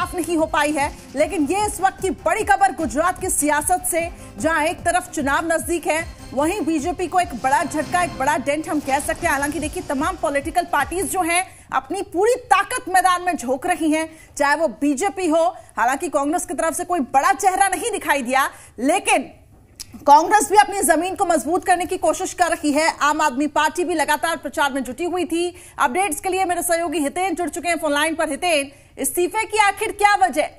साफ नहीं हो पाई है। लेकिन ये इस वक्त की बड़ी खबर गुजरात की सियासत से, जहां एक तरफ चुनाव नजदीक है, वहीं बीजेपी को एक बड़ा झटका, एक बड़ा डेंट हम कह सकते हैं। हालांकि देखिए, तमाम पॉलिटिकल पार्टीज जो हैं अपनी पूरी ताकत मैदान में झोंक रही हैं, चाहे वो बीजेपी हो। हालांकि कांग्रेस की तरफ से कोई बड़ा चेहरा नहीं दिखाई दिया, लेकिन कांग्रेस भी अपनी जमीन को मजबूत करने की कोशिश कर रही है। आम आदमी पार्टी भी लगातार प्रचार में जुटी हुई थी। अपडेट्स के लिए मेरे सहयोगी हितेन जुड़ चुके हैं फोन लाइन पर। हितेन, इस्तीफे की आखिर क्या वजह?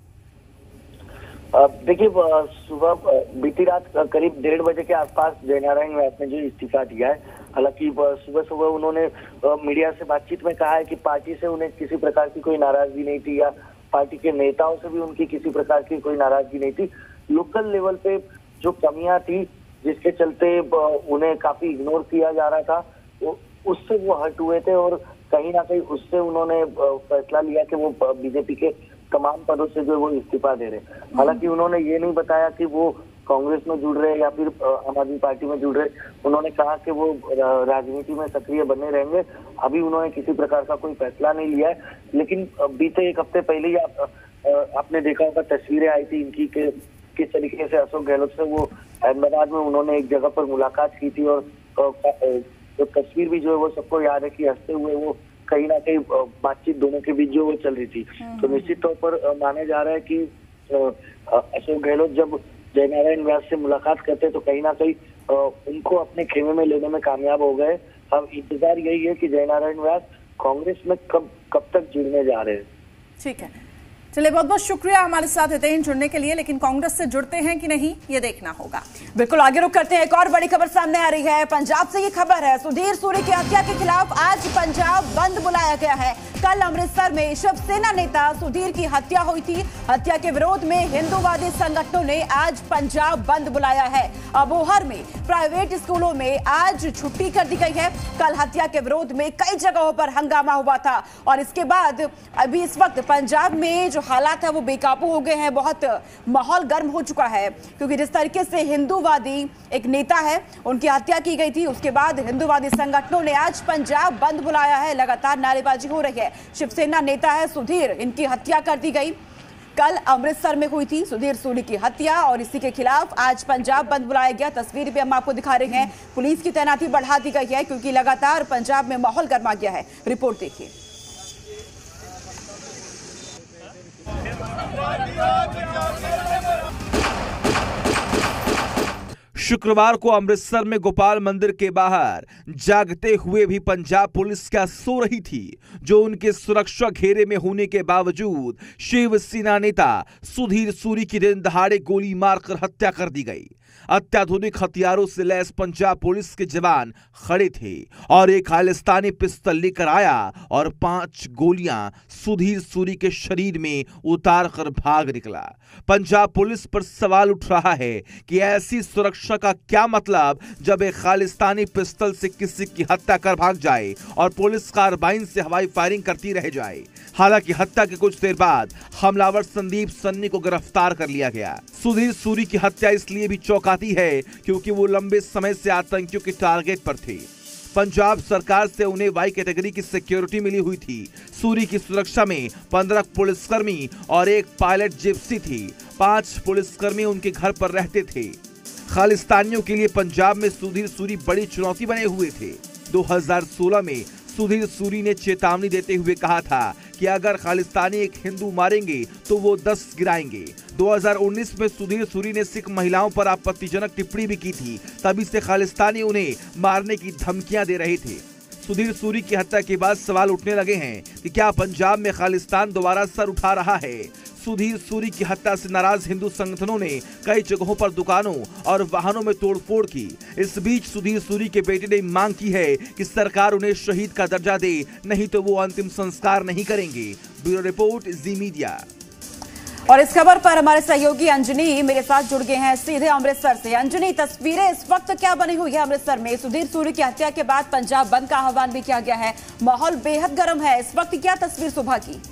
देखिए, सुबह बीती रात करीब 1:30 बजे के आसपास जयनारायण व्यास ने जो इस्तीफा दिया है, हालांकि सुबह सुबह उन्होंने मीडिया से बातचीत में कहा है कि पार्टी से उन्हें किसी प्रकार की कोई नाराजगी नहीं थी, या पार्टी के नेताओं से भी उनकी किसी प्रकार की कोई नाराजगी नहीं थी। लोकल लेवल पे जो कमियां थी, जिसके चलते उन्हें काफी इग्नोर किया जा रहा था, उससे वो हट हुए थे और कहीं ना कहीं उससे उन्होंने फैसला लिया कि वो बीजेपी के तमाम पदों से जो वो इस्तीफा दे रहे। हालांकि उन्होंने ये नहीं बताया कि वो कांग्रेस में जुड़ रहे या फिर आम आदमी पार्टी में जुड़ रहे। उन्होंने कहा कि वो राजनीति में सक्रिय बने रहेंगे। अभी उन्होंने किसी प्रकार का कोई फैसला नहीं लिया है। लेकिन बीते एक हफ्ते पहले ही आपने देखा होगा, तस्वीरें आई थी इनकी के किस तरीके से अशोक गहलोत से वो अहमदाबाद में उन्होंने एक जगह पर मुलाकात की थी, और तो तस्वीर भी जो है वो सबको याद है कि हंसते हुए वो कहीं ना कहीं बातचीत दोनों के बीच जो वो चल रही थी। तो निश्चित तौर पर माना जा रहा है कि अशोक गहलोत जब जयनारायण व्यास से मुलाकात करते तो कहीं ना कहीं उनको अपने खेमे में लेने में कामयाब हो गए। अब इंतजार यही है कि जयनारायण व्यास कांग्रेस में कब तक जुड़ने जा रहे हैं। ठीक है, चलिए, बहुत बहुत शुक्रिया हमारे साथ हितेन जुड़ने के लिए। लेकिन कांग्रेस से जुड़ते हैं कि नहीं, ये देखना होगा। बिल्कुल, आगे रुक करते हैं। एक और बड़ी खबर सामने आ रही है। पंजाब से ये खबर है, सुधीर सूरी की हत्या के खिलाफ आज पंजाब बंद बुलाया गया है। कल अमृतसर में शिवसेना नेता सुधीर की हत्या हुई थी। हत्या के विरोध में हिंदूवादी संगठनों ने आज पंजाब बंद बुलाया है। अबोहर में प्राइवेट स्कूलों में आज छुट्टी कर दी गई है। कल हत्या के विरोध में कई जगहों पर हंगामा हुआ था, और इसके बाद अभी इस वक्त पंजाब में जो हालात है वो बेकाबू हो गए हैं। बहुत माहौल गर्म हो चुका है, क्योंकि जिस तरीके से हिंदूवादी एक नेता है, उनकी हत्या की गई थी, उसके बाद हिंदूवादी संगठनों ने आज पंजाब बंद बुलाया है। लगातार नारेबाजी हो रही है। शिवसेना नेता है सुधीर, इनकी हत्या कर दी गई। कल अमृतसर में हुई थी सुधीर सूरी की हत्या, और इसी के खिलाफ आज पंजाब बंद बुलाया गया। तस्वीर भी हम आपको दिखा रहे हैं। पुलिस की तैनाती बढ़ा दी गई है, क्योंकि लगातार पंजाब में माहौल गर्मा गया है। रिपोर्ट देखिए। शुक्रवार को अमृतसर में गोपाल मंदिर के बाहर जागते हुए भी पंजाब पुलिस क्या सो रही थी, जो उनके सुरक्षा घेरे में होने के बावजूद शिवसेना नेता सुधीर सूरी की दिन दहाड़े गोली मारकर हत्या कर दी गई। अत्याधुनिक हथियारों से लैस पंजाब पुलिस के जवान खड़े थे और एक खालिस्तानी पिस्तौल लेकर आया और 5 गोलियां सुधीर सूरी के शरीर में उतारकर भाग निकला। पंजाब पुलिस पर सवाल उठ रहा है कि ऐसी सुरक्षा का क्या मतलब जब एक खालिस्तानी पिस्तौल से किसी की हत्या कर भाग जाए और पुलिस कार्बाइन से हवाई फायरिंग करती रह जाए। हालांकि हत्या के कुछ देर बाद हमलावर संदीप सन्नी को गिरफ्तार कर लिया गया। सुधीर सूरी की हत्या इसलिए भी चौंकाती है क्योंकि वो लंबे समय से आतंकियों के टारगेट पर थे। पंजाब सरकार से उन्हें वाई कैटेगरी की सिक्योरिटी मिली हुई थी। सूरी की सुरक्षा में 15 पुलिसकर्मी और एक पायलट जिप्सी थी। 5 पुलिसकर्मी उनके घर पर रहते थे। खालिस्तानियों के लिए पंजाब में सुधीर सूरी बड़ी चुनौती बने हुए थे। 2016 में सुधीर सूरी ने चेतावनी देते हुए कहा था कि अगर खालिस्तानी एक हिंदू मारेंगे तो वो 10 गिराएंगे। 2019 में सुधीर सूरी ने सिख महिलाओं पर आपत्तिजनक टिप्पणी भी की थी। तभी से खालिस्तानी उन्हें मारने की धमकियां दे रहे थे। सुधीर सूरी की हत्या के बाद सवाल उठने लगे हैं कि क्या पंजाब में खालिस्तान दोबारा सर उठा रहा है। सुधीर सूरी की हत्या से नाराज हिंदू संगठनों ने कई जगहों पर दुकानों और वाहनों में तोड़फोड़ की। इस बीच सुधीर सूरी के बेटे ने मांग की है कि सरकार उन्हें शहीद का दर्जा दे, नहीं तो वो अंतिम संस्कार नहीं करेंगे। ब्यूरो रिपोर्ट, जी मीडिया। और इस खबर पर हमारे सहयोगी अंजनी मेरे साथ जुड़ गए हैं सीधे अमृतसर से। अंजनी, तस्वीरें इस वक्त क्या बनी हुई है अमृतसर में? सुधीर सूरी की हत्या के बाद पंजाब बंद का आह्वान भी किया गया है। माहौल बेहद गर्म है। इस वक्त क्या तस्वीर सुबह की?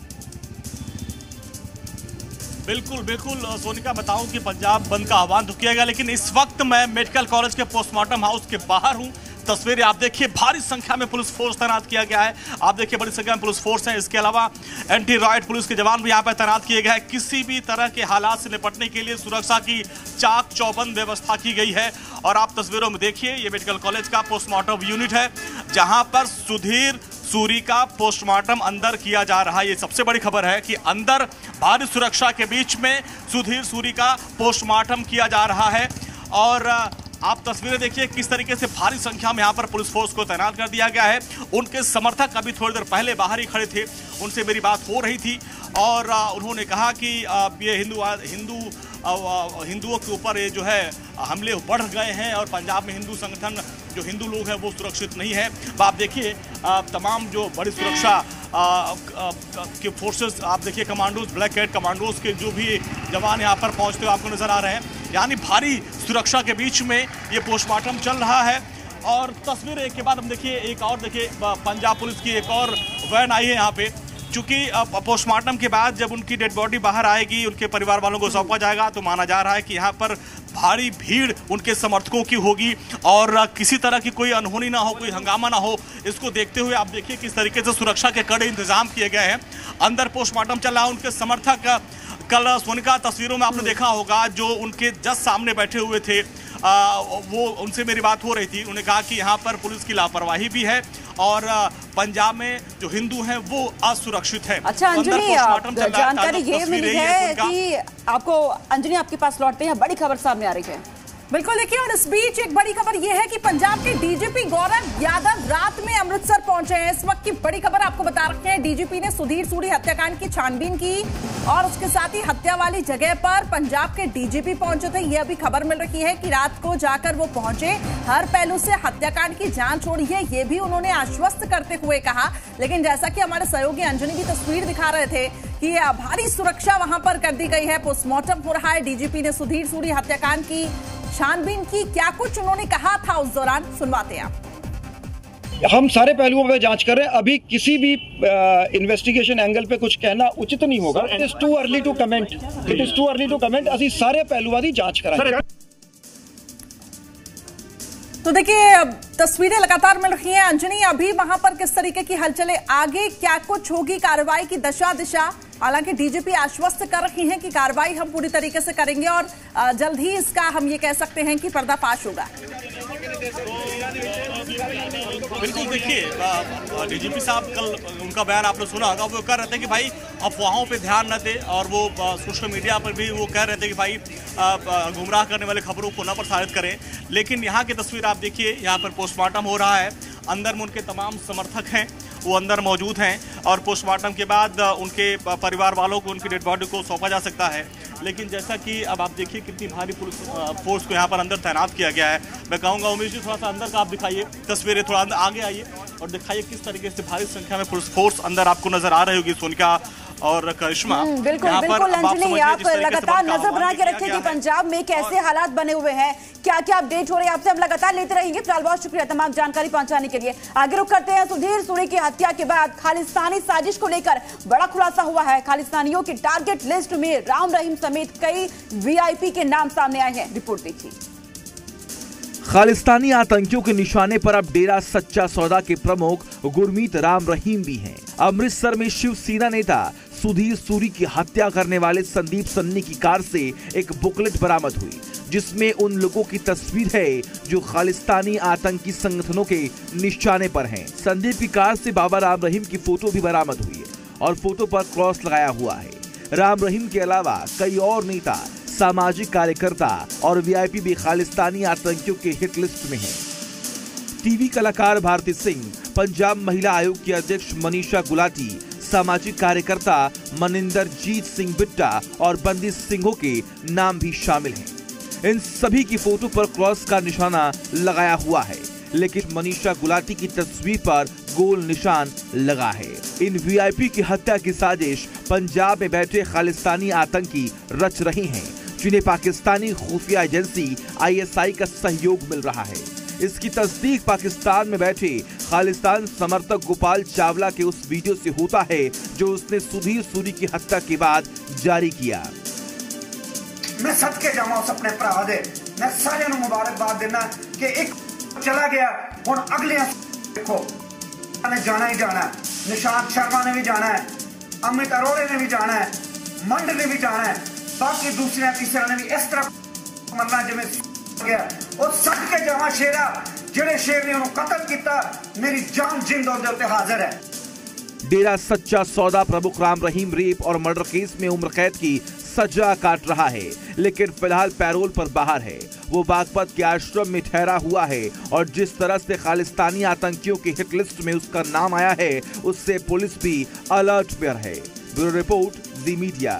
बिल्कुल सोनिका, बताऊं कि पंजाब बंद का आह्वान तो किया गया, लेकिन इस वक्त मैं मेडिकल कॉलेज के पोस्टमार्टम हाउस के बाहर हूं, तस्वीरें आप देखिए, भारी संख्या में पुलिस फोर्स तैनात किया गया है। आप देखिए बड़ी संख्या में पुलिस फोर्स है। इसके अलावा एंटी राइट पुलिस के जवान भी यहाँ पर तैनात किए गए हैं। किसी भी तरह के हालात से निपटने के लिए सुरक्षा की चाक चौबंद व्यवस्था की गई है। और आप तस्वीरों में देखिए, ये मेडिकल कॉलेज का पोस्टमार्टम यूनिट है जहां पर सुधीर सूरी का पोस्टमार्टम अंदर किया जा रहा है। ये सबसे बड़ी खबर है कि अंदर भारी सुरक्षा के बीच में सुधीर सूरी का पोस्टमार्टम किया जा रहा है। और आप तस्वीरें देखिए किस तरीके से भारी संख्या में यहाँ पर पुलिस फोर्स को तैनात कर दिया गया है। उनके समर्थक अभी थोड़ी देर पहले बाहर ही खड़े थे, उनसे मेरी बात हो रही थी और उन्होंने कहा कि ये हिंदुओं के ऊपर ये जो है हमले बढ़ गए हैं और पंजाब में हिंदू संगठन जो हिंदू लोग हैं वो सुरक्षित नहीं है। तो आप देखिए तमाम जो बड़ी सुरक्षा के फोर्सेस, आप देखिए कमांडोज, ब्लैक कैट कमांडोज के जो भी जवान यहाँ पर पहुँचते हुए आपको नजर आ रहे हैं। यानी भारी सुरक्षा के बीच में ये पोस्टमार्टम चल रहा है। और तस्वीरें एक के बाद हम देखिए, एक और देखिए पंजाब पुलिस की एक और वैन आई है यहाँ पे। चूंकि पोस्टमार्टम के बाद जब उनकी डेड बॉडी बाहर आएगी, उनके परिवार वालों को सौंपा जाएगा, तो माना जा रहा है कि यहाँ पर भारी भीड़ उनके समर्थकों की होगी और किसी तरह की कोई अनहोनी ना हो, कोई हंगामा ना हो। इसको देखते हुए आप देखिए किस तरीके से सुरक्षा के कड़े इंतजाम किए गए हैं। अंदर पोस्टमार्टम चल रहा है। उनके समर्थक कल सोनिका तस्वीरों में आपने देखा होगा, जो उनके जस्ट सामने बैठे हुए थे, वो उनसे मेरी बात हो रही थी। उन्होंने कहा कि यहाँ पर पुलिस की लापरवाही भी है और पंजाब में जो हिंदू हैं वो असुरक्षित है। अच्छा अंजलि, जानकारी ये मिली है कि आपको, अंजलि आपके पास लौटते हैं, बड़ी खबर सामने आ रही है। बिल्कुल देखिए, और इस बीच एक बड़ी खबर यह है कि पंजाब के डीजीपी गौरव यादव रात में अमृतसर पहुंचे हैं। इस वक्त की बड़ी खबर आपको बता रखे हैं, डीजीपी ने सुधीर सूरी हत्याकांड की छानबीन की और उसके साथ ही हत्या वाली जगह पर पंजाब के डीजीपी पहुंचे थे। यह अभी खबर मिल रही है कि रात को जाकर वो पहुंचे, हर पहलू से हत्याकांड की जांच हो रही है, ये भी उन्होंने आश्वस्त करते हुए कहा। लेकिन जैसा कि हमारे सहयोगी अंजनी भी तस्वीर दिखा रहे थे कि भारी सुरक्षा वहां पर कर दी गई है। पोस्टमार्टम हो रहा है। डीजीपी ने सुधीर सूरी हत्याकांड की छानबीन की, क्या कुछ उन्होंने कहा था उस दौरान, सुनवाते हैं आप। हम सारे पहलुओं पे जांच कर रहे हैं। अभी किसी भी इन्वेस्टिगेशन एंगल पे कुछ कहना उचित नहीं होगा। It is too early to comment, it is too early to comment. असि सारे पहलुओं की जांच कराएंगे। तो देखिए तस्वीरें लगातार मिल रही हैं। अंजनी, अभी वहां पर किस तरीके की हलचलें, आगे क्या कुछ होगी कार्रवाई की दशा दिशा? हालांकि डीजीपी आश्वस्त कर रही हैं कि कार्रवाई हम पूरी तरीके से करेंगे और जल्द ही इसका हम ये कह सकते हैं कि पर्दाफाश होगा। बिल्कुल, देखिए डीजीपी साहब कल उनका बयान आपने सुना होगा, वो कह रहे थे कि भाई अफवाहों पे ध्यान न दे और वो सोशल मीडिया पर भी वो कह रहे थे कि भाई गुमराह करने वाले खबरों को न प्रसारित करें। लेकिन यहाँ की तस्वीर आप देखिए, यहाँ पर पोस्टमार्टम हो रहा है। अंदर में उनके तमाम समर्थक हैं, वो अंदर मौजूद हैं और पोस्टमार्टम के बाद उनके परिवार वालों को उनकी डेड बॉडी को सौंपा जा सकता है। लेकिन जैसा कि अब आप देखिए कितनी भारी पुलिस फोर्स को यहाँ पर अंदर तैनात किया गया है। मैं कहूँगा उमेश जी थोड़ा सा अंदर का आप दिखाइए तस्वीरें, थोड़ा आगे आइए और दिखाइए किस तरीके से भारी संख्या में पुलिस फोर्स अंदर आपको नजर आ रही होगी। सोनिका और करिश्मा, बिल्कुल बिल्कुल अंजनी, आप लगातार नजर बना के रखें कि पंजाब में कैसे हालात बने हुए हैं, क्या क्या अपडेट हो रहे हैं, आपसे हम लगातार लेते रहेंगे। फिलहाल बहुत शुक्रिया तमाम जानकारी पहुंचाने के लिए। आगे रुख करते हैं। सुधीर सूरी की हत्या के बाद खालिस्तानी साजिश को लेकर बड़ा खुलासा हुआ है। खालिस्तानियों की टारगेट लिस्ट में राम रहीम समेत कई वीआईपी के नाम सामने आए हैं। रिपोर्ट देखिए। खालिस्तानी आतंकियों के निशाने पर अब डेरा सच्चा सौदा के प्रमुख गुरमीत राम रहीम भी हैं। अमृतसर में शिवसेना नेता सुधीर सूरी की हत्या करने वाले संदीप सन्नी की कार से एक बुकलेट बरामद हुई, जिसमें उन लोगों की तस्वीर है जो खालिस्तानी आतंकी संगठनों के निशाने पर हैं। संदीप की कार से बाबा राम रहीम की फोटो भी बरामद हुई है और फोटो पर क्रॉस लगाया हुआ है। राम रहीम के अलावा कई और नेता, सामाजिक कार्यकर्ता और वीआईपी भी खालिस्तानी आतंकियों के हिट लिस्ट में हैं। टीवी कलाकार भारती सिंह, पंजाब महिला आयोग की अध्यक्ष मनीषा गुलाटी, सामाजिक कार्यकर्ता मनिंदरजीत सिंह बिट्टा और बंदी सिंहों के नाम भी शामिल हैं। इन सभी की फोटो पर क्रॉस का निशाना लगाया हुआ है, लेकिन मनीषा गुलाटी की तस्वीर पर गोल निशान लगा है। इन वीआईपी की हत्या की साजिश पंजाब में बैठे खालिस्तानी आतंकी रच रहे हैं, जिन्हें पाकिस्तानी खुफिया एजेंसी आईएसआई का सहयोग मिल रहा है। इसकी तस्दीक पाकिस्तान में बैठे खालिस्तान समर्थक गोपाल चावला के उस वीडियो से होता है जो उसने सुधीर सूरी की हत्या के बाद जारी किया। मैं सदके जावां उस अपने भरा दे, मैं सारे मुबारकबाद देना कि एक चला गया हुण अगले देखो ने जाना ही जाना है, निशांत शर्मा ने भी जाना है, अमित अरोड़े ने भी जाना है, मंड ने भी जाना है, बाकी दूसरे तीसरे ने भी इस तरह मरना जिवें गया। और सट के जावा शेरा जिहड़े शेर ने उन्होंने कत्ल किया, मेरी जान जिंद उहदे उत्ते हाजिर है। डेरा सच्चा सौदा प्रमुख राम रहीम रेप और मर्डर केस में उम्र कैद की सजा काट रहा है, लेकिन फिलहाल पैरोल पर बाहर है। वो बागपत के आश्रम में ठहरा हुआ है और जिस तरह से खालिस्तानी आतंकियों की हिट लिस्ट में उसका नाम आया है, उससे पुलिस भी अलर्ट पर है। Bureau report, Zee Media.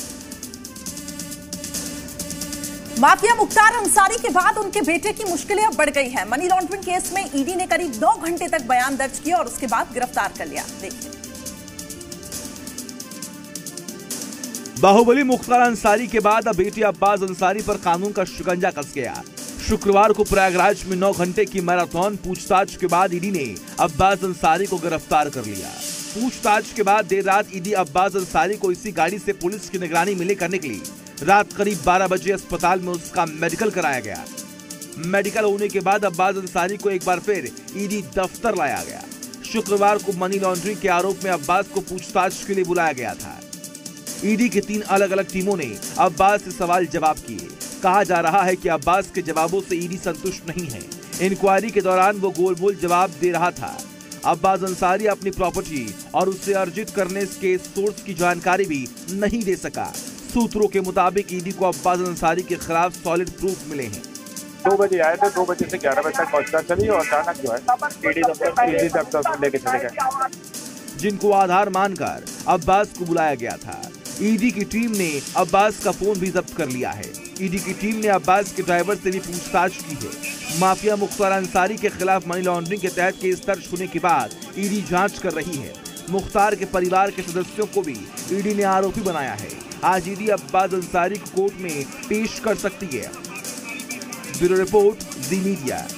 Mafia Mukhtar Ansari के बाद उनके बेटे की मुश्किलें अब बढ़ गई हैं। मनी लॉन्ड्रिंग केस में ईडी ने करीब 9 घंटे तक बयान दर्ज किया और उसके बाद गिरफ्तार कर लिया। देखिए, बाहुबली मुख्तार अंसारी के बाद अब बेटे अब्बास अंसारी पर कानून का शिकंजा कस गया। शुक्रवार को प्रयागराज में 9 घंटे की मैराथन पूछताछ के बाद ईडी ने अब्बास अंसारी को गिरफ्तार कर लिया। पूछताछ के बाद देर रात ईडी अब्बास अंसारी को इसी गाड़ी से पुलिस की निगरानी में लेकर निकली। रात करीब 12 बजे अस्पताल में उसका मेडिकल कराया गया। मेडिकल होने के बाद अब्बास अंसारी को एक बार फिर ईडी दफ्तर लाया गया। शुक्रवार को मनी लॉन्ड्रिंग के आरोप में अब्बास को पूछताछ के लिए बुलाया गया था। ईडी की 3 अलग अलग टीमों ने अब्बास से सवाल जवाब किए। कहा जा रहा है कि अब्बास के जवाबों से ईडी संतुष्ट नहीं है। इंक्वायरी के दौरान वो गोल मोल जवाब दे रहा था। अब्बास अंसारी अपनी प्रॉपर्टी और उससे अर्जित करने के सोर्स की जानकारी भी नहीं दे सका। सूत्रों के मुताबिक ईडी को अब्बास अंसारी के खिलाफ सॉलिड प्रूफ मिले हैं। 2 बजे आए थे, 2 बजे से 11 बजे तक पहुंचना चली और अचानक जो है ईडी दफ्तर लेके चले गए, जिनको आधार मानकर अब्बास को बुलाया गया था। ईडी की टीम ने अब्बास का फोन भी जब्त कर लिया है। ईडी की टीम ने अब्बास के ड्राइवर से भी पूछताछ की है। माफिया मुख्तार अंसारी के खिलाफ मनी लॉन्ड्रिंग के तहत केस दर्ज होने के बाद ईडी जांच कर रही है। मुख्तार के परिवार के सदस्यों को भी ईडी ने आरोपी बनाया है। आज ईडी अब्बास अंसारी को कोर्ट में पेश कर सकती है। Bureau report, Zee Media.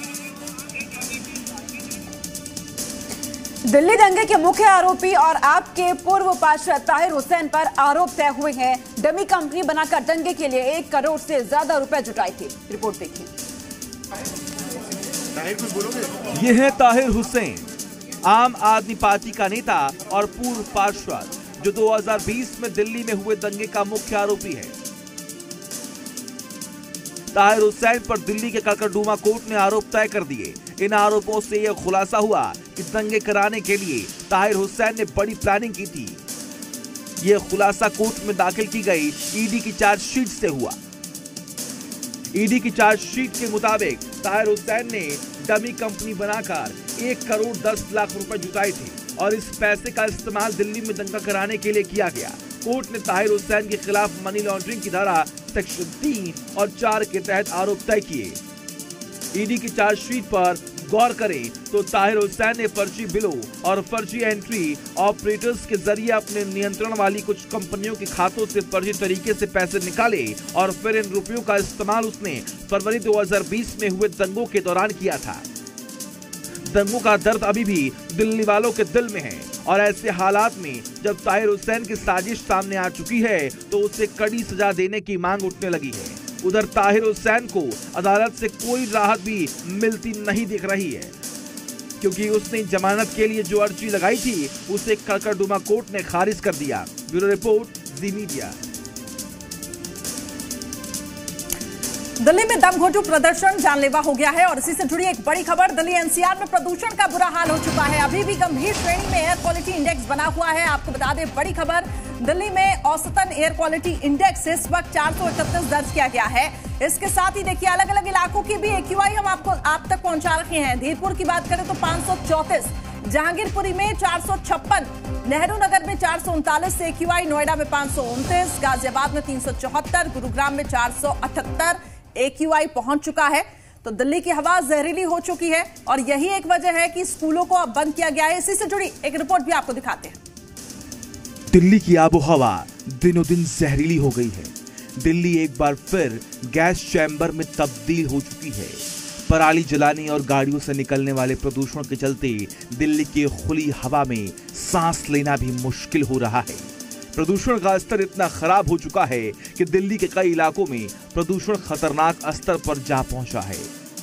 दिल्ली दंगे के मुख्य आरोपी और आपके पूर्व पार्षद ताहिर हुसैन पर आरोप तय हुए हैं। डमी कंपनी बनाकर दंगे के लिए 1 करोड़ से ज्यादा रुपए जुटाए थे। रिपोर्ट देखिए। ये है ताहिर हुसैन, आम आदमी पार्टी का नेता और पूर्व पार्षद, जो 2020 में दिल्ली में हुए दंगे का मुख्य आरोपी है। ताहिर हुसैन पर दिल्ली के ककरडुमा कोर्ट ने आरोप तय कर दिए। इन आरोपों से यह खुलासा हुआ कि दंगे कराने के लिए ताहिर हुसैन ने बड़ी प्लानिंग की थी। यह खुलासा कोर्ट में दाखिल की गई ईडी की चार्जशीट से हुआ। ईडी की चार्जशीट के मुताबिक ताहिर हुसैन ने डमी कंपनी बनाकर 1 करोड़ 10 लाख रुपए जुटाए थे और इस पैसे का इस्तेमाल दिल्ली में दंगा कराने के लिए किया गया। कोर्ट ने ताहिर हुसैन के खिलाफ मनी लॉन्ड्रिंग की धारा सेक्शन 3 और 4 के तहत आरोप तय किए। ईडी की चार्जशीट पर गौर करें तो ताहिर हुसैन ने फर्जी बिलों और फर्जी एंट्री ऑपरेटर्स के जरिए अपने नियंत्रण वाली कुछ कंपनियों के खातों से फर्जी तरीके से पैसे निकाले और फिर इन रुपयों का इस्तेमाल उसने फरवरी 2020 में हुए दंगों के दौरान किया था। दंगों का दर्द अभी भी दिल्ली वालों के दिल में है और ऐसे हालात में जब ताहिर हुसैन की साजिश सामने आ चुकी है तो उसे कड़ी सजा देने की मांग उठने लगी है। उधर ताहिर हुसैन को अदालत से कोई राहत भी मिलती नहीं दिख रही है, क्योंकि उसने जमानत के लिए जो अर्जी लगाई थी उसे ककरडुमा कोर्ट ने खारिज कर दिया। Bureau report, Zee Media. दिल्ली में दमघोटू प्रदर्शन जानलेवा हो गया है और इसी से जुड़ी एक बड़ी खबर। दिल्ली एनसीआर में प्रदूषण का बुरा हाल हो चुका है। अभी भी गंभीर श्रेणी में एयर क्वालिटी इंडेक्स बना हुआ है। आपको बता दें, बड़ी खबर, दिल्ली में औसतन एयर क्वालिटी इंडेक्स इस वक्त 431 दर्ज किया गया है। इसके साथ ही देखिए, अलग अलग इलाकों की भी AQI हम आप तक पहुंचा रखे हैं। धीरपुर की बात करें तो 534, जहांगीरपुरी में 456, नेहरू नगर में 439 AQI, नोएडा में 529, गाजियाबाद में 374, गुरुग्राम में 478 AQI पहुंच चुका है। तो दिल्ली की हवा जहरीली हो चुकी है और यही एक वजह है कि स्कूलों को अब बंद किया गया है। इसी से जुड़ी एक रिपोर्ट भी आपको दिखाते हैं। दिल्ली की आबोहवा दिनों दिन जहरीली हो गई है। दिल्ली एक बार फिर गैस चैम्बर में तब्दील हो चुकी है। पराली जलाने और गाड़ियों से निकलने वाले प्रदूषण के चलते दिल्ली की खुली हवा में सांस लेना भी मुश्किल हो रहा है। प्रदूषण का स्तर इतना खराब हो चुका है कि दिल्ली के कई इलाकों में प्रदूषण खतरनाक स्तर पर जा पहुंचा है।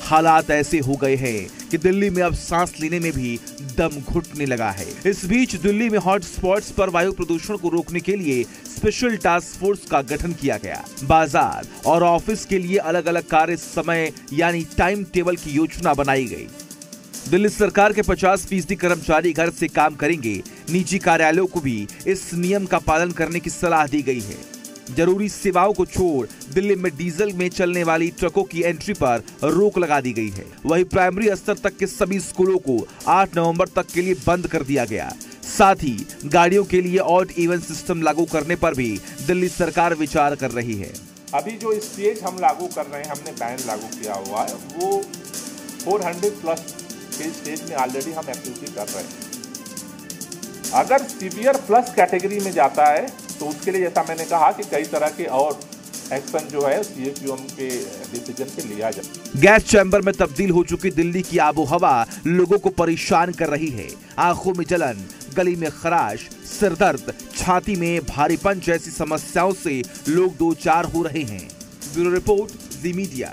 हालात ऐसे हो गए हैं कि दिल्ली में अब सांस लेने में भी दम घुटने लगा है। इस बीच दिल्ली में हॉट स्पॉट्स पर वायु प्रदूषण को रोकने के लिए स्पेशल टास्क फोर्स का गठन किया गया। बाजार और ऑफिस के लिए अलग अलग कार्य समय यानी टाइम टेबल की योजना बनाई गई। दिल्ली सरकार के 50% कर्मचारी घर से काम करेंगे। निजी कार्यालयों को भी इस नियम का पालन करने की सलाह दी गई है। जरूरी सेवाओं को छोड़ दिल्ली में डीजल में चलने वाली ट्रकों की एंट्री पर रोक लगा दी गई है। वहीं प्राइमरी स्तर तक के सभी स्कूलों को 8 नवंबर तक के लिए बंद कर दिया गया। साथ ही गाड़ियों के लिए ऑड इवन सिस्टम लागू करने पर भी दिल्ली सरकार विचार कर रही है। अभी जो स्टेज हम लागू कर रहे हैं, हमने बैन लागू किया हुआ है, वो 400+ के स्टेज में ऑलरेडी हम एक्टिविटी कर रहे हैं। अगर सीवियर प्लस कैटेगरी में जाता है तो उसके लिए जैसा मैंने कहा कि कई तरह के और एक्शन जो है CHUM के डिसीजन पे लिया जाए। गैस चैम्बर में तब्दील हो चुकी दिल्ली की आबोहवा लोगों को परेशान कर रही है। आंखों में जलन, गली में खराश, सिरदर्द, छाती में भारीपन जैसी समस्याओं से लोग दो चार हो रहे हैं। ब्यूरो रिपोर्ट, जी मीडिया।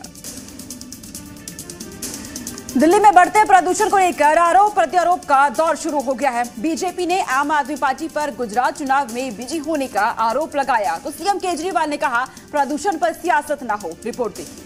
दिल्ली में बढ़ते प्रदूषण को लेकर आरोप प्रत्यारोप का दौर शुरू हो गया है। बीजेपी ने आम आदमी पार्टी पर गुजरात चुनाव में बिजी होने का आरोप लगाया तो सीएम केजरीवाल ने कहा प्रदूषण पर सियासत ना हो। रिपोर्ट देखिए।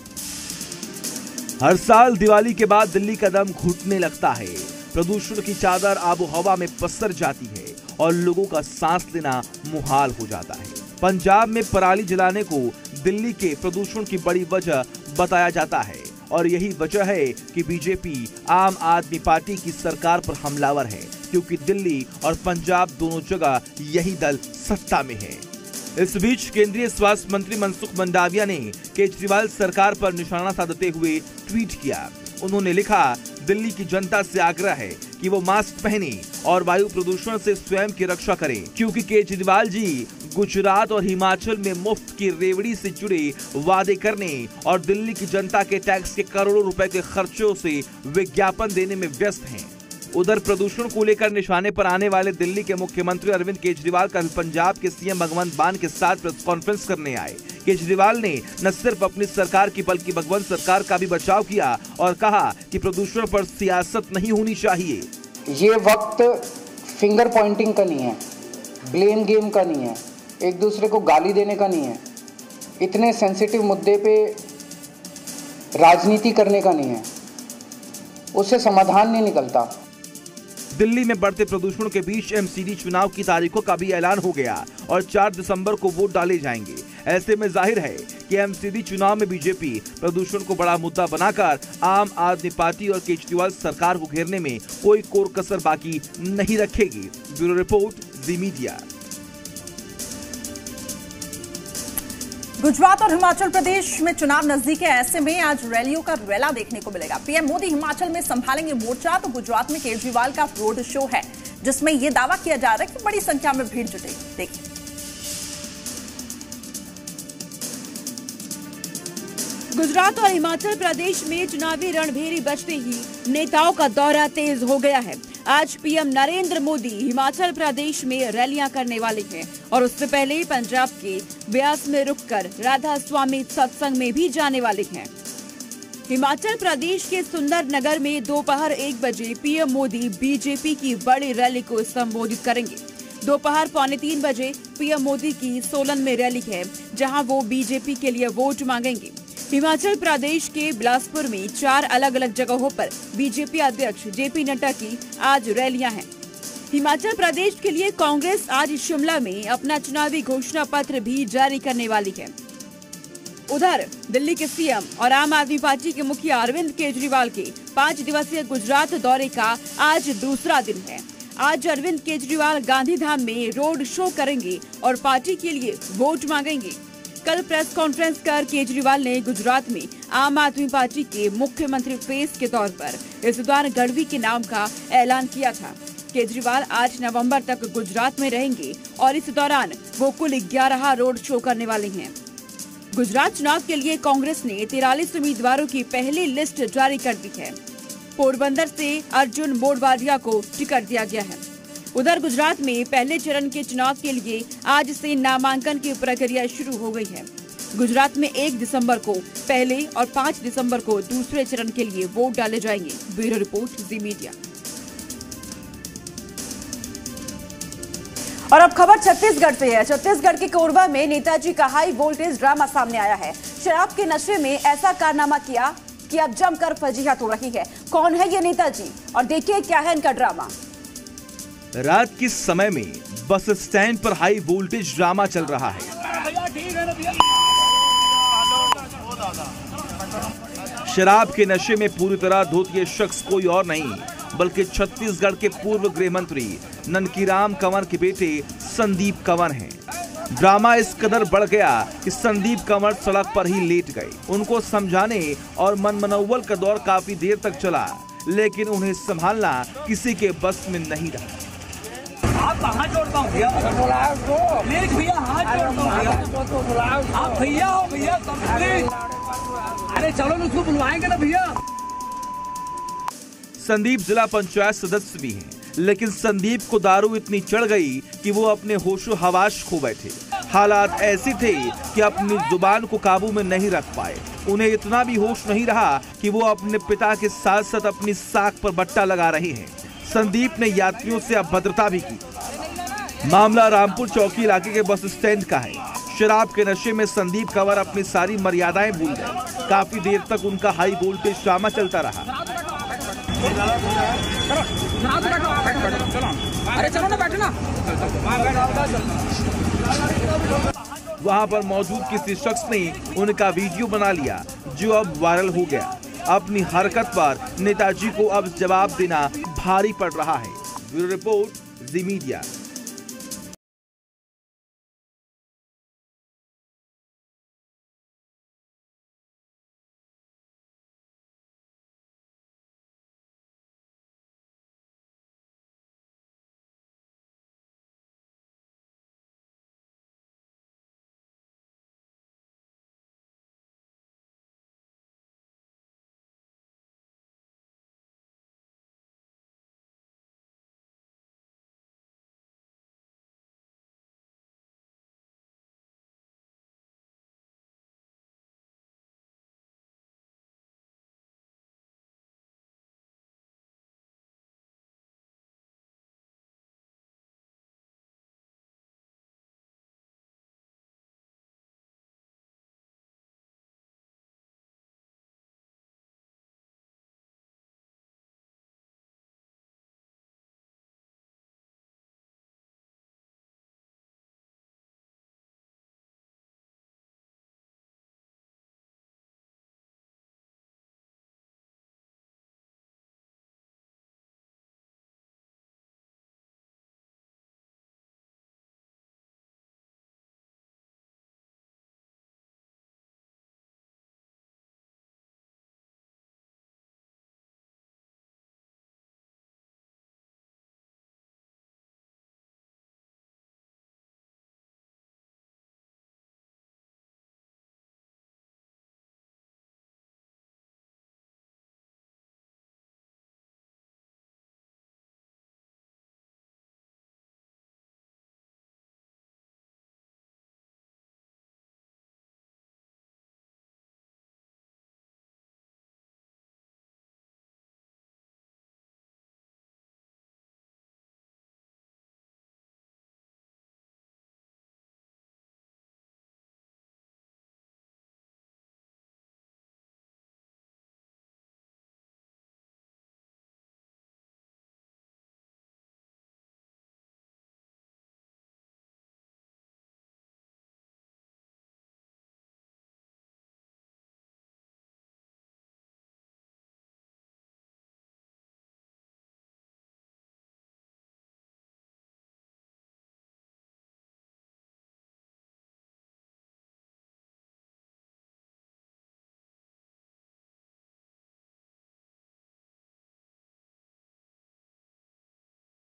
हर साल दिवाली के बाद दिल्ली का दम घुटने लगता है। प्रदूषण की चादर आबोहवा में पसर जाती है और लोगों का सांस लेना मुहाल हो जाता है। पंजाब में पराली जलाने को दिल्ली के प्रदूषण की बड़ी वजह बताया जाता है और यही वजह है कि बीजेपी आम आदमी पार्टी की सरकार पर हमलावर है, क्योंकि दिल्ली और पंजाब दोनों जगह यही दल सत्ता में है। इस बीच केंद्रीय स्वास्थ्य मंत्री मनसुख मंडाविया ने केजरीवाल सरकार पर निशाना साधते हुए ट्वीट किया। उन्होंने लिखा, दिल्ली की जनता से आग्रह है कि वो मास्क पहने और वायु प्रदूषण से स्वयं की रक्षा करें, क्योंकि केजरीवाल जी गुजरात और हिमाचल में मुफ्त की रेवड़ी से जुड़े वादे करने और दिल्ली की जनता के टैक्स के करोड़ों रुपए के खर्चों से विज्ञापन देने में व्यस्त हैं। उधर प्रदूषण को लेकर निशाने पर आने वाले दिल्ली के मुख्यमंत्री अरविंद केजरीवाल कल पंजाब के सीएम भगवंत मान के साथ प्रेस कॉन्फ्रेंस करने आए। केजरीवाल ने न सिर्फ अपनी सरकार की बल्कि भगवंत सरकार का भी बचाव किया और कहा कि प्रदूषण पर सियासत नहीं होनी चाहिए। ये वक्त फिंगर पॉइंटिंग का नहीं है, ब्लेम गेम का नहीं है, एक दूसरे को गाली देने का नहीं है, इतने सेंसिटिव मुद्दे पे राजनीति करने का नहीं है, उससे समाधान नहीं निकलता। दिल्ली में बढ़ते प्रदूषण के बीच एमसीडी चुनाव की तारीखों का भी ऐलान हो गया और 4 दिसंबर को वोट डाले जाएंगे। ऐसे में जाहिर है कि एमसीडी चुनाव में बीजेपी प्रदूषण को बड़ा मुद्दा बनाकर आम आदमी पार्टी और केजरीवाल सरकार को घेरने में कोई कोर कसर बाकी नहीं रखेगी। ब्यूरो रिपोर्ट, जी मीडिया। गुजरात और हिमाचल प्रदेश में चुनाव नजदीक है, ऐसे में आज रैलियों का रेला देखने को मिलेगा। पीएम मोदी हिमाचल में संभालेंगे मोर्चा तो गुजरात में केजरीवाल का रोड शो है, जिसमें यह दावा किया जा रहा है कि बड़ी संख्या में भीड़ जुटेगी। देखिए। गुजरात और हिमाचल प्रदेश में चुनावी रणभेरी बजते ही नेताओं का दौरा तेज हो गया है। आज पीएम नरेंद्र मोदी हिमाचल प्रदेश में रैलियां करने वाले हैं और उससे पहले पंजाब के ब्यास में रुककर राधा स्वामी सत्संग में भी जाने वाले हैं। हिमाचल प्रदेश के सुंदरनगर में दोपहर 1 बजे पीएम मोदी बीजेपी की बड़ी रैली को संबोधित करेंगे। दोपहर 2:45 बजे पीएम मोदी की सोलन में रैली है, जहां वो बीजेपी के लिए वोट मांगेंगे। हिमाचल प्रदेश के बिलासपुर में 4 अलग अलग जगहों पर बीजेपी अध्यक्ष जेपी नड्डा की आज रैलियां हैं। हिमाचल प्रदेश के लिए कांग्रेस आज शिमला में अपना चुनावी घोषणा पत्र भी जारी करने वाली है। उधर दिल्ली के सीएम और आम आदमी पार्टी के मुखिया अरविंद केजरीवाल के 5 दिवसीय गुजरात दौरे का आज दूसरा दिन है। आज अरविंद केजरीवाल गांधीधाम में रोड शो करेंगे और पार्टी के लिए वोट मांगेंगे। कल प्रेस कॉन्फ्रेंस कर केजरीवाल ने गुजरात में आम आदमी पार्टी के मुख्यमंत्री फेस के तौर पर इस बार गढ़वी के नाम का ऐलान किया था। केजरीवाल 8 नवंबर तक गुजरात में रहेंगे और इस दौरान वो कुल 11 रोड शो करने वाले हैं। गुजरात चुनाव के लिए कांग्रेस ने 43 उम्मीदवारों की पहली लिस्ट जारी कर दी है। पोरबंदर से अर्जुन मोडवाडिया को टिकट दिया गया है। उधर गुजरात में पहले चरण के चुनाव के लिए आज से नामांकन की प्रक्रिया शुरू हो गई है। गुजरात में 1 दिसंबर को पहले और 5 दिसंबर को दूसरे चरण के लिए वोट डाले जाएंगे। ब्यूरो रिपोर्ट, जी मीडिया। और अब खबर छत्तीसगढ़ से है। छत्तीसगढ़ के कोरबा में नेताजी का हाई वोल्टेज ड्रामा सामने आया है। शराब के नशे में ऐसा कारनामा किया कि अब जमकर फजीहत हो रही है। कौन है ये नेताजी और देखिए क्या है इनका ड्रामा। रात के समय में बस स्टैंड पर हाई वोल्टेज ड्रामा चल रहा है। शराब के नशे में पूरी तरह धुत ये शख्स कोई और नहीं बल्कि छत्तीसगढ़ के पूर्व गृह मंत्री ननकीराम कंवर के बेटे संदीप कंवर हैं। ड्रामा इस कदर बढ़ गया कि संदीप कंवर सड़क पर ही लेट गए। उनको समझाने और मनमनौवल का दौर काफी देर तक चला, लेकिन उन्हें संभालना किसी के बस में नहीं रहा। आप कहाँ जोड़ता हूँ भैया, प्लीज भैया हाथ जोड़ता हूँ भैया, आप भैया हो भैया, प्लीज अरे चलो उसको बुलवाएंगे ना भैया। संदीप जिला पंचायत सदस्य भी हैं, लेकिन संदीप को दारू इतनी चढ़ गई कि वो अपने होशो हवास खो बैठे। हालात ऐसे थे कि अपनी जुबान को काबू में नहीं रख पाए। उन्हें इतना भी होश नहीं रहा कि वो अपने पिता के साथ साथ अपनी साख पर बट्टा लगा रहे हैं। संदीप ने यात्रियों से अभद्रता भी की। मामला रामपुर चौकी इलाके के बस स्टैंड का है। शराब के नशे में संदीप कंवर अपनी सारी मर्यादाएं भूल गए। काफी देर तक उनका हाई वोल्टेज ड्रामा चलता रहा। अरे चलो ना, बैठो ना। वहां पर मौजूद किसी शख्स ने उनका वीडियो बना लिया, जो अब वायरल हो गया। अपनी हरकत पर नेताजी को अब जवाब देना भारी पड़ रहा है। ब्यूरो रिपोर्ट, जी मीडिया।